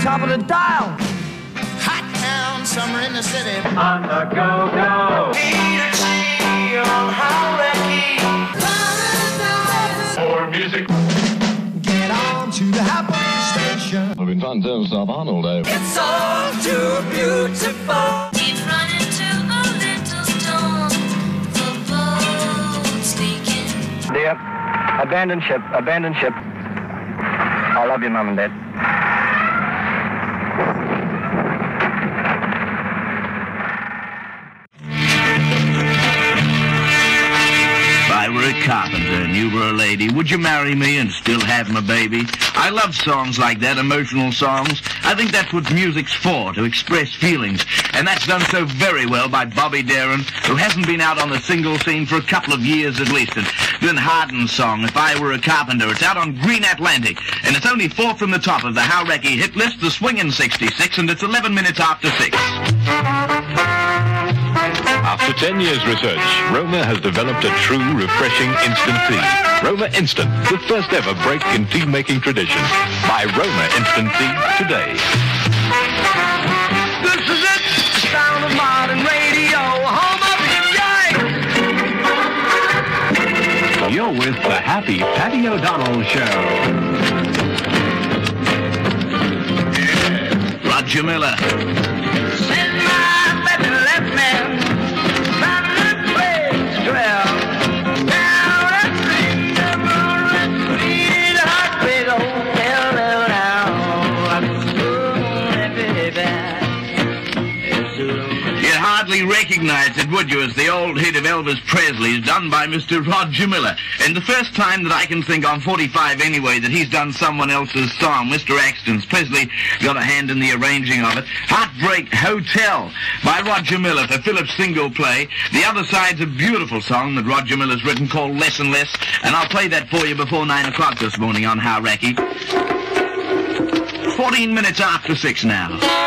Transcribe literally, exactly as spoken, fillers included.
top of the dial. Hot town, summer in the city. On the go-go. On Hauraki. More music. Get on to the happy station. I've been trying to tell myself on all day. It's all too beautiful. We've run into a little storm. The boat's leaking. Dear, abandon ship, abandon ship. I love you, Mom and Dad. If I were a carpenter and you were a lady, would you marry me and still have my baby? I love songs like that, emotional songs. I think that's what music's for, to express feelings. And that's done so very well by Bobby Darin, who hasn't been out on the single scene for a couple of years at least. And then Hardin's song, If I Were a Carpenter, it's out on Green Atlantic. And it's only four from the top of the Hauraki hit list, the Swingin' sixty-six, and it's eleven minutes after six. After ten years research, Roma has developed a true, refreshing instant tea. Roma Instant, the first ever break in tea-making tradition. Buy Roma Instant Tea today. This is it, the sound of modern radio, home of the day. You're with the Happy Patty O'Donnell Show. Roger Miller. Send my baby left man. Recognize it, would you, as the old hit of Elvis Presley's done by Mister Roger Miller. And the first time that I can think on forty-five anyway that he's done someone else's song, Mister Axton's. Presley got a hand in the arranging of it. Heartbreak Hotel by Roger Miller for Philip's single play. The other side's a beautiful song that Roger Miller's written called Less and Less, and I'll play that for you before nine o'clock this morning on Hauraki. fourteen minutes after six now.